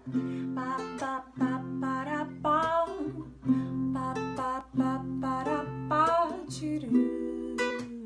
Pa pa pa para pau, pa pa pa para pá, tiru.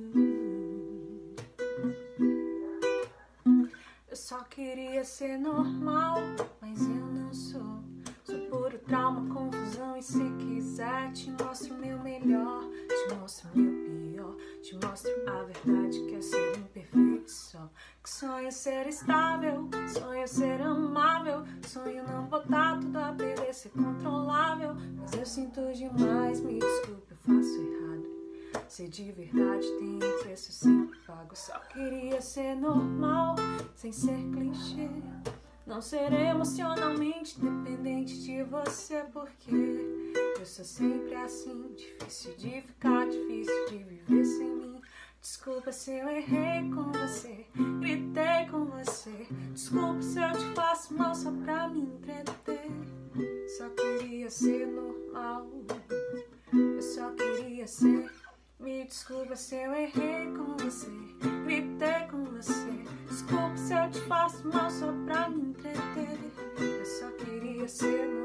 Eu só queria ser normal, mas eu não sou. Sou puro trauma, confusão, e se quiser te mostro o meu melhor, te mostro o meu pior, te mostro a verdade que é ser imperfeito só. Que sonho ser estável, sonho ser amável, sonho não botar tudo a perder, ser controlável. Mas eu sinto demais, me desculpe, eu faço errado. Ser de verdade tem um preço sempre pago. Só queria ser normal, sem ser clichê. Não ser emocionalmente dependente de você, porque eu sou sempre assim. Difícil de ficar, difícil de viver sem mim. Desculpa se eu errei com você, gritei com você. Desculpa se eu te faço mal só pra me entreter. Só queria ser normal, eu só queria ser. Me desculpa se eu errei com você, gritei com você. Desculpa se eu te faço mal só pra me entreter. Eu só queria ser